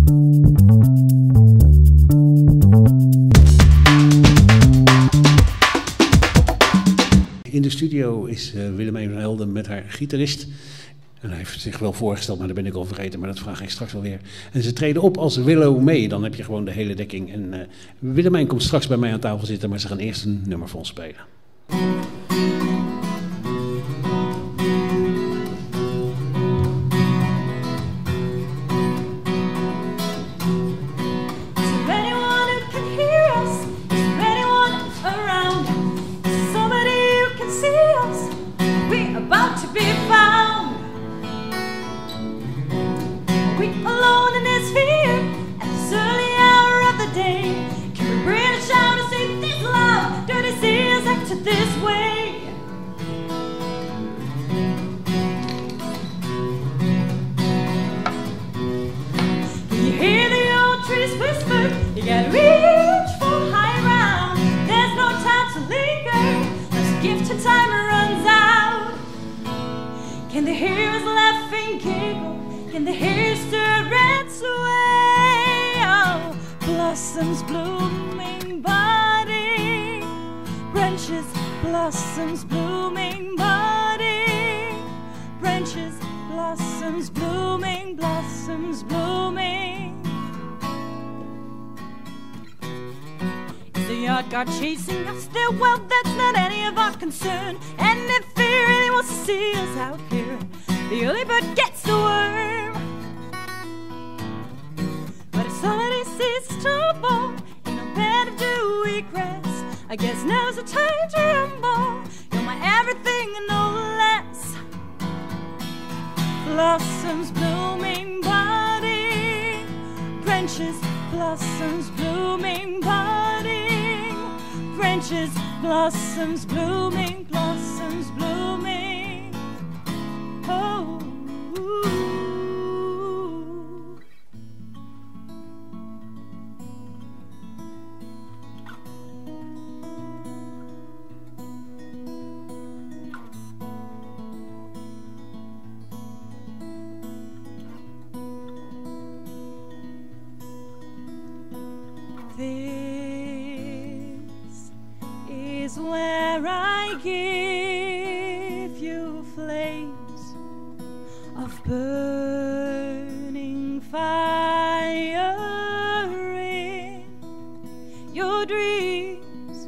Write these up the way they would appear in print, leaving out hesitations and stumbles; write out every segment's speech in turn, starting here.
In de studio is Willemijn van Helden met haar gitarist. En hij heeft zich wel voorgesteld, maar dat ben ik al vergeten, maar dat vraag ik straks wel weer. En ze treden op als Willow May, dan heb je gewoon de hele dekking. En Willemijn komt straks bij mij aan tafel zitten, maar ze gaan eerst een nummer voor ons spelen. Can the heroes laugh and giggle? Can the hair stir and sway? Oh, blossoms blooming body, branches, blossoms blooming body, branches, blossoms blooming, blossoms blooming. Is the yard guard chasing us there? Well, that's not any of our concern. And if he really wants to see us out here, the early bird gets the worm. But if somebody sees trouble in a bed of dewy grass, I guess now's the time to rumble. You're my everything and no less. Blossoms blooming body, branches, blossoms blooming body, branches, blossoms blooming, blossoms blooming. Oh, this is where I give you flames of burning fire in your dreams,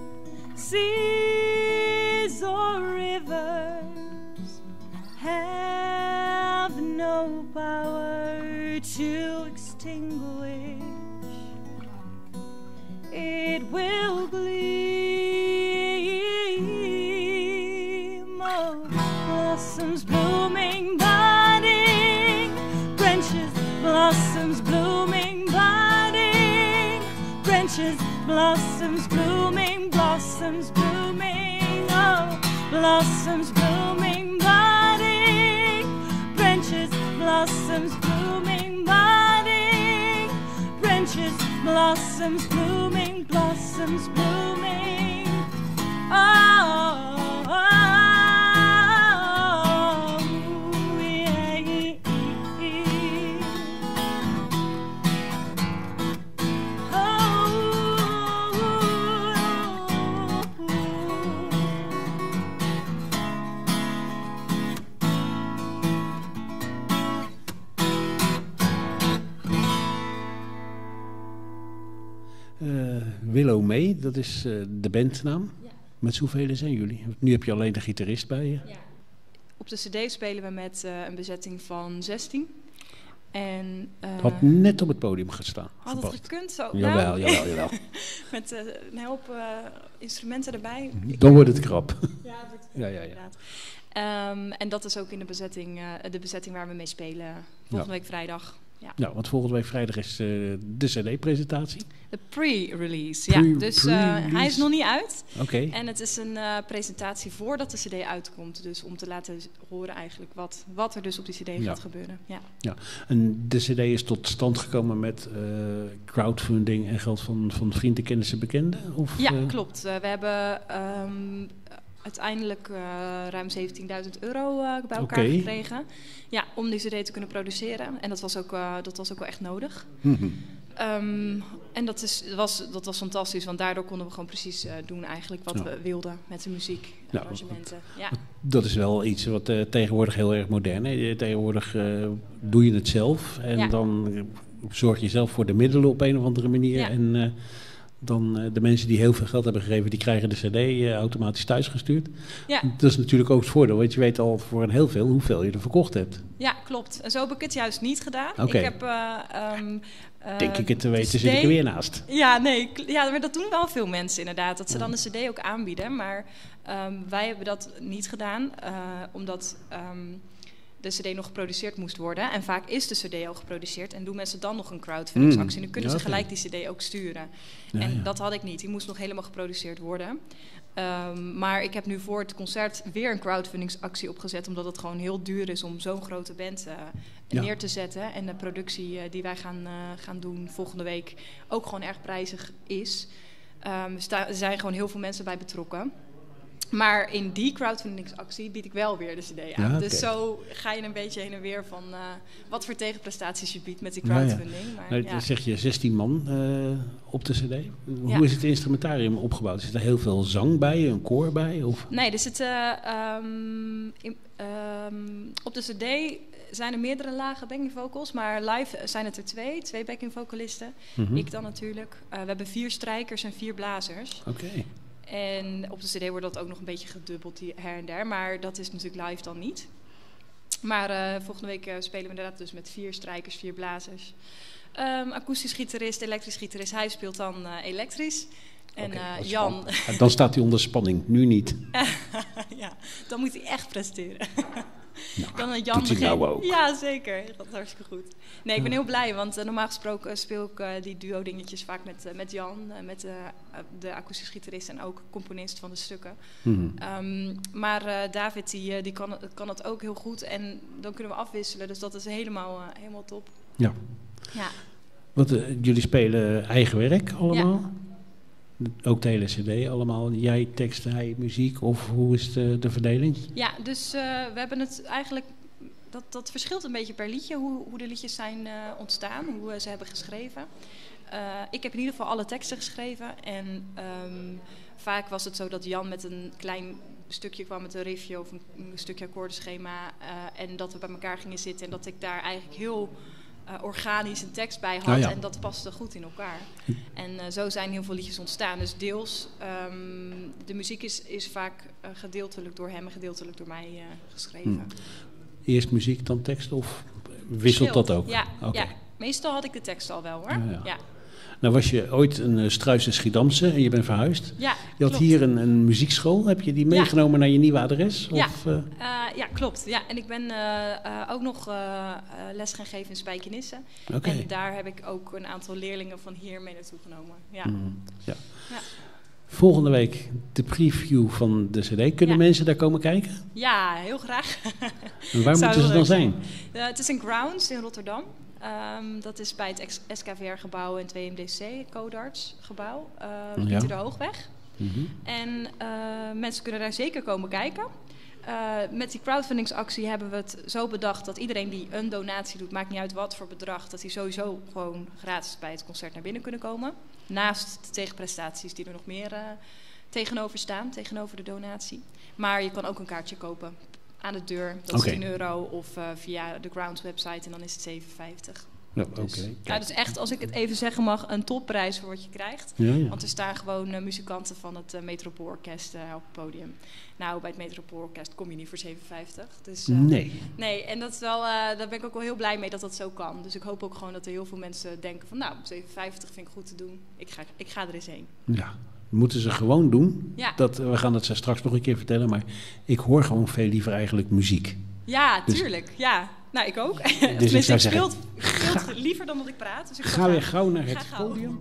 seas or rivers have no power to extinguish. It will gleam. Oh, blossoms blooming body, branches, blossoms blooming body, branches, blossoms blooming, blossoms blooming. Oh, blossoms blooming body, branches, blossoms blooming body, branches, blossoms blooming, blossoms blooming. Oh, oh, yeah, yeah. Willow May, dat is de bandnaam. Ja. Met hoeveel zijn jullie? Nu heb je alleen de gitarist bij je. Ja. Op de cd spelen we met een bezetting van 16. En, had net op het podium gestaan. Had het gekund? Zo, jawel, jawel. Met een hoop instrumenten erbij. Dan wordt het krap. Ja, inderdaad. En dat is ook in de bezetting waar we mee spelen volgende week vrijdag. Ja. Ja, want volgende week vrijdag is de CD-presentatie. De pre-release, ja. Dus hij is nog niet uit. Oké. En het is een presentatie voordat de CD uitkomt. Dus om te laten horen eigenlijk wat er dus op die CD gaat gebeuren. Ja. Ja. En de CD is tot stand gekomen met crowdfunding en geld van vrienden, kennissen, bekenden? Of, ja, klopt. We hebben uiteindelijk ruim €17.000 bij elkaar gekregen. Ja, om die CD te kunnen produceren. En dat was ook wel echt nodig. En dat was fantastisch, want daardoor konden we gewoon precies doen eigenlijk wat we wilden met de muziek en arrangementen. Ja. Dat is wel iets wat tegenwoordig heel erg modern is. Tegenwoordig doe je het zelf en dan zorg je zelf voor de middelen op een of andere manier. Ja. En dan de mensen die heel veel geld hebben gegeven, die krijgen de CD automatisch thuisgestuurd. Ja. Dat is natuurlijk ook het voordeel, want je weet al voor een heel veel hoeveel je er verkocht hebt. Ja, klopt. En zo heb ik het juist niet gedaan. Okay. Ik heb... denk ik het te weten, zit ik er weer naast. Ja, maar dat doen wel veel mensen inderdaad. Dat ze dan de CD ook aanbieden. Maar wij hebben dat niet gedaan, omdat de CD nog geproduceerd moest worden. En vaak is de CD al geproduceerd en doen mensen dan nog een crowdfundingsactie. En dan kunnen ze gelijk die CD ook sturen. Dat had ik niet. Die moest nog helemaal geproduceerd worden. Maar ik heb nu voor het concert weer een crowdfundingsactie opgezet, omdat het gewoon heel duur is om zo'n grote band neer te zetten. En de productie die wij gaan doen volgende week ook gewoon erg prijzig is. Er zijn gewoon heel veel mensen bij betrokken. Maar in die crowdfundingsactie bied ik wel weer de CD aan. Ja, okay. Dus zo ga je een beetje heen en weer van wat voor tegenprestaties je biedt met die crowdfunding. Maar, dan zeg je 16 man op de CD. Hoe is het instrumentarium opgebouwd? Zit er heel veel zang bij, een koor bij? Of? Nee, er zitten op de CD zijn er meerdere lage backing vocals, maar live zijn het er twee backing vocalisten. Ik dan natuurlijk. We hebben 4 strijkers en 4 blazers. Oké. En op de CD wordt dat ook nog een beetje gedubbeld her en der. Maar dat is natuurlijk live dan niet. Maar volgende week spelen we inderdaad dus met 4 strijkers, 4 blazers. Akoestisch gitarist, elektrisch gitarist. Hij speelt dan elektrisch. En Jan... Dan staat hij onder spanning, nu niet. Ja, dan moet hij echt presteren. Nou, dan Jan doet hij nou ook. Ja, zeker. Dat is hartstikke goed. Nee, ik ben heel blij, want normaal gesproken speel ik die duo-dingetjes vaak met Jan, met de akoestisch gitarist en ook componist van de stukken. Maar David, die kan het ook heel goed en dan kunnen we afwisselen, dus dat is helemaal top. Ja. Jullie spelen eigen werk allemaal? Ja. Ook de hele CD allemaal? Jij tekst, hij muziek? Of hoe is de verdeling? Ja, dus we hebben het eigenlijk... Dat verschilt een beetje per liedje, hoe de liedjes zijn ontstaan, hoe ze hebben geschreven. Ik heb in ieder geval alle teksten geschreven. En vaak was het zo dat Jan met een klein stukje kwam met een riffje of een stukje akkoordenschema. En dat we bij elkaar gingen zitten en dat ik daar eigenlijk heel... organisch een tekst bij had en dat paste goed in elkaar. En zo zijn heel veel liedjes ontstaan. Dus deels, de muziek is vaak gedeeltelijk door hem en gedeeltelijk door mij geschreven. Eerst muziek, dan tekst of wisselt dat ook? Ja, meestal had ik de tekst al wel hoor. Ja. Nou was je ooit een Struise Schiedamse en je bent verhuisd. Ja, je had hier een muziekschool. Heb je die meegenomen naar je nieuwe adres? Of, ja, klopt. Ja, en ik ben ook nog les gaan geven in Spijkenisse. Okay. En daar heb ik ook een aantal leerlingen van hier mee naartoe genomen. Ja. Volgende week de preview van de CD. Kunnen mensen daar komen kijken? Ja, heel graag. En waar moeten ze dan zijn? Het is in Grounds in Rotterdam. Dat is bij het SKVR-gebouw en 2MDC, Codarts-gebouw, Pieter de Hoogweg. En mensen kunnen daar zeker komen kijken. Met die crowdfundingsactie hebben we het zo bedacht dat iedereen die een donatie doet, maakt niet uit wat voor bedrag, dat die sowieso gewoon gratis bij het concert naar binnen kunnen komen. Naast de tegenprestaties die er nog meer tegenover staan, tegenover de donatie. Maar je kan ook een kaartje kopen aan de deur. Dat is €10 of via de Grounds website en dan is het €7,50. Dus echt, als ik het even zeggen mag, een topprijs voor wat je krijgt. Ja. Want er staan gewoon muzikanten van het Metropoolorkest op het podium. Nou, bij het Metropoolorkest kom je niet voor €7,50. Dus, nee, en dat is wel, daar ben ik ook wel heel blij mee dat dat zo kan. Dus ik hoop ook gewoon dat er heel veel mensen denken van, nou, €7,50 vind ik goed te doen. Ik ga er eens heen. Ja. Moeten ze gewoon doen. Ja. We gaan het straks nog een keer vertellen, maar ik hoor gewoon veel liever eigenlijk muziek. Ja, tuurlijk. Ja. Nou, ik ook. Dus ik speel liever dan dat ik praat. Dus ik ga weer gauw naar het podium.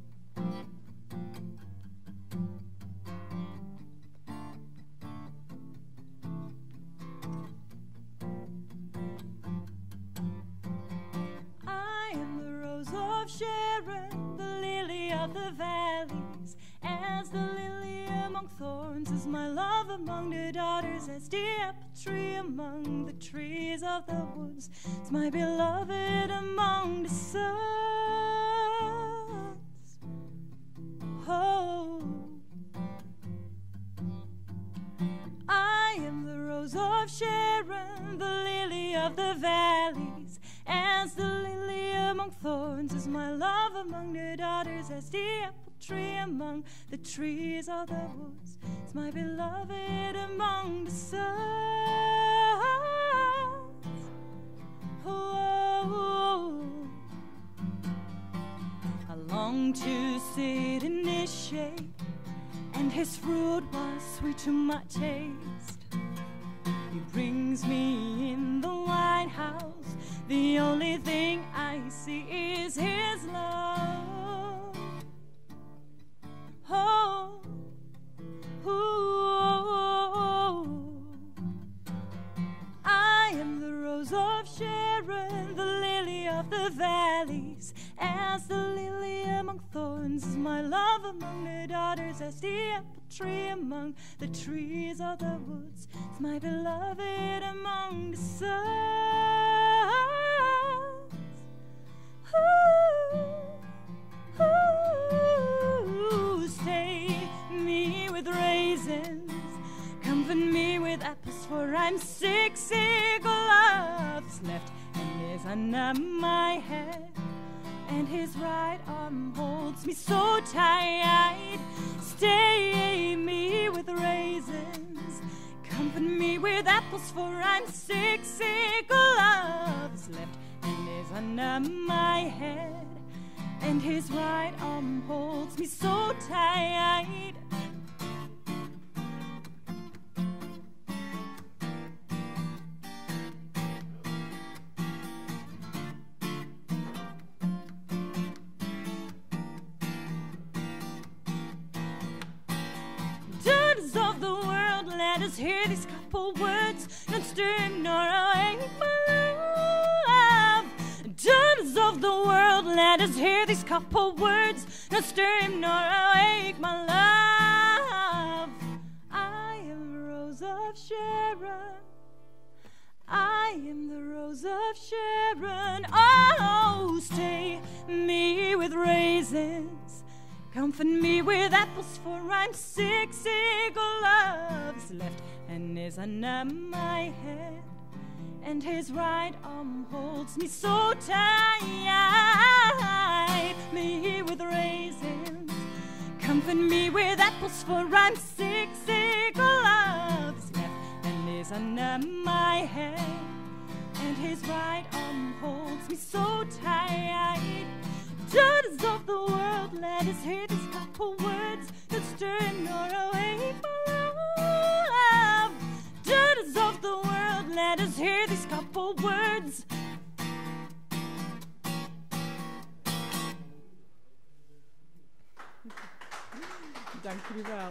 I am the rose of Sharon, the lily of the valleys, as the lily among thorns is my love among the daughters, as the apple tree among the trees of the woods. It's my beloved among the sons. Oh, I am the rose of Sharon, the lily of the valleys, as the lily among thorns is my love among the daughters, as the apple tree among the trees of the woods. It's my beloved among the sons. Oh, I long to sit in his shade, and his fruit was sweet to my taste. He brings me in the lighthouse. The only thing I see is his love. Oh, ooh, I am the rose of Sharon, the lily of the valleys, as the lily among thorns is my love among the daughters, as the apple tree among the trees of the woods. It's my beloved among the sons. Ooh, stay me with raisins, comfort me with apples, for I'm sick, sick of love's left, and is under my head, and his right arm holds me so tight. Stay me with raisins, comfort me with apples, for I'm sick, sick of love's left, and is under my head, and his right arm holds me so tight. Daughters of the world, let us hear these couple words, not stir nor awake my love. Daughters of the world, let us hear these couple words, not stir him nor awake my love. I am the rose of Sharon, I am the rose of Sharon. Oh, stay me with raisins, comfort me with apples, for I'm sick, sick of love's left, and is under my head, and his right arm holds me so tight. Me with raisins, comfort me with apples, for I'm sick, sick of love's left, and is under my head, and his right arm holds me so tight. Daughters of the world, let us hear these couple words, that stir nor awake my love. Daughters of the world, let us hear these couple words. Dank jullie wel.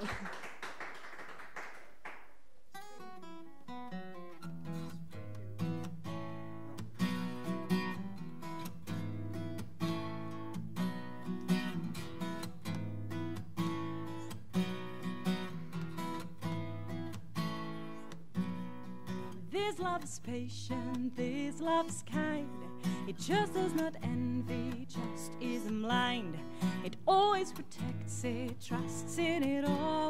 This love is patient, this love is kind. It just does not envy, just isn't blind. It always protects it, trusts in it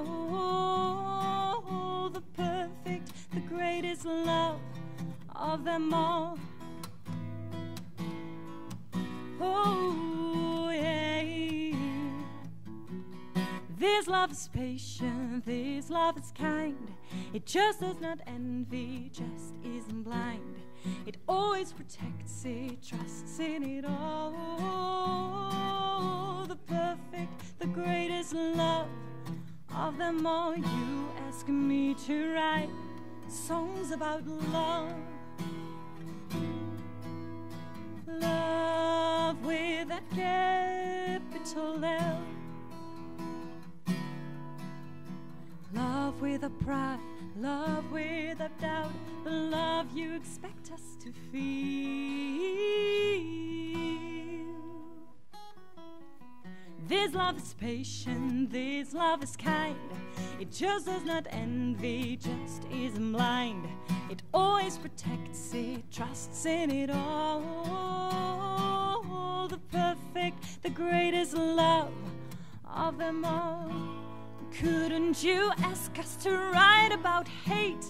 all. The perfect, the greatest love of them all. Oh, yeah. This love is patient, this love is kind. It just does not envy, just isn't blind. It always protects it, trusts in it all. The perfect, the greatest love of them all. You ask me to write songs about love. Love with a capital L. Love with a pride, love with a doubt, the love you expect us to feel. This love is patient, this love is kind. It just does not envy, just isn't blind. It always protects, it trusts in it all. The perfect, the greatest love of them all. Couldn't you ask us to write about hate?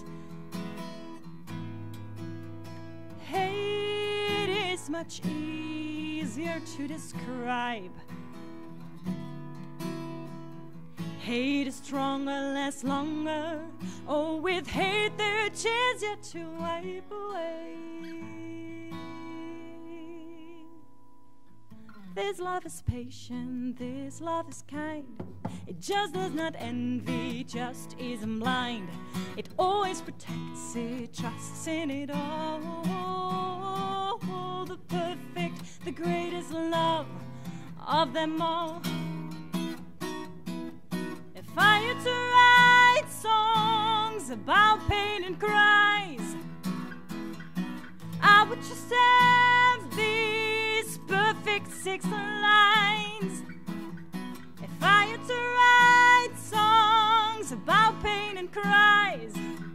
Hate is much easier to describe. Hate is stronger, lasts longer. Oh, with hate there are tears yet to wipe away. This love is patient, this love is kind. It just does not envy, just isn't blind. It always protects, it trusts in it all. The perfect, the greatest love of them all. If I had to write songs about pain and cries, I would just have these perfect 6 lines. If I had to write songs about pain and cries,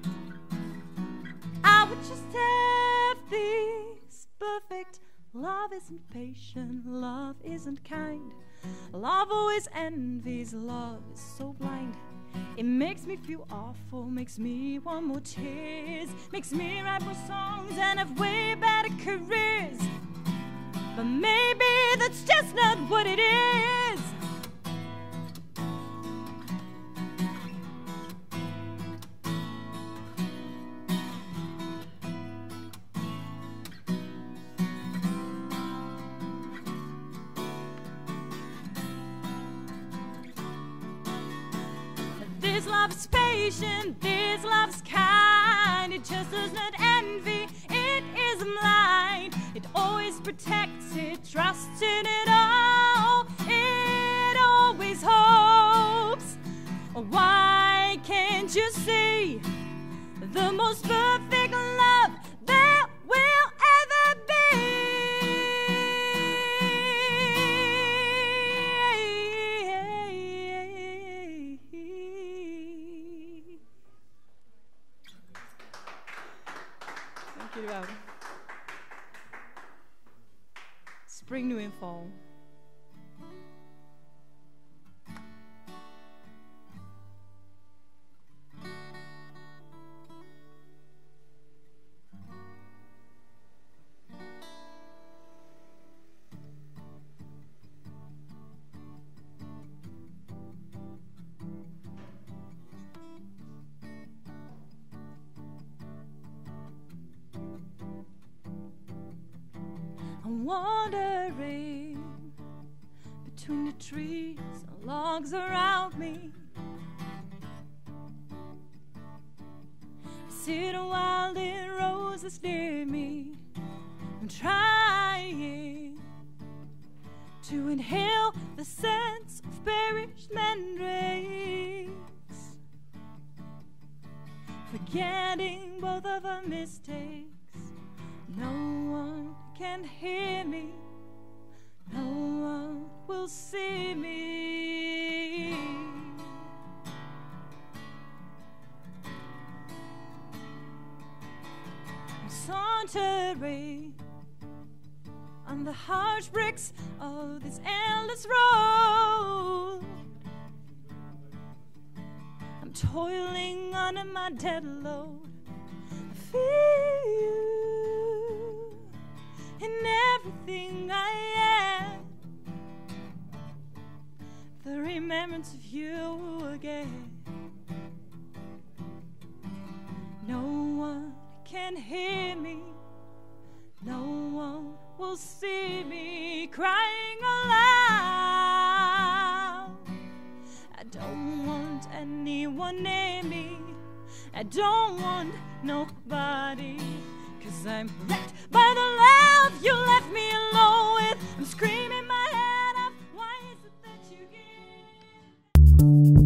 I would just have these perfect. Love isn't patient, love isn't kind. Love always envies, love is so blind. It makes me feel awful, makes me want more tears, makes me write more songs and have way better careers. But maybe that's just not what it is. This love is patient, this love is kind. It just does not envy, it isn't blind. It always protects, it trusts in it all. It always hopes. Why can't you see the most perfect love there will ever be? Dank jullie wel. Spring nu in val. I'm wandering between the trees and logs around me. I see the wild roses near me. I'm trying to inhale the scents of perished mandrakes, forgetting both of our mistakes. No one can hear me, no one will see me. I'm sauntering on the harsh bricks of this endless road. I'm toiling under my dead load. I feel you in everything I am. The remembrance of you again. No one can hear me, no one will see me crying aloud. I don't want anyone near me, I don't want nobody, 'cause I'm wrecked by the love you left me alone with. I'm screaming my head off, why is it that you give?